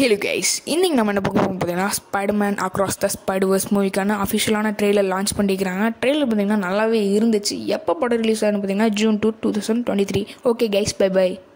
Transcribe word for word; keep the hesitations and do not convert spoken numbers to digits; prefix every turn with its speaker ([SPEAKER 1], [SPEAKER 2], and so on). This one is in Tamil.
[SPEAKER 1] Hello guys, இன்னைக்கு நம்ம என்ன பார்க்க போறோம் பார்த்தீங்கன்னா spiderman across the spiderverse மூவிக்கான அஃபிஷியலான ட்ரெய்லர் லான்ச் பண்ணிக்கிறாங்க. ட்ரெய்லர் பார்த்தீங்கன்னா நல்லாவே இருந்துச்சு. எப்போ படம் ரிலீஸ் ஆகுதுன்னு பார்த்தீங்கன்னா June two two thousand twenty three. Okay guys, bye by.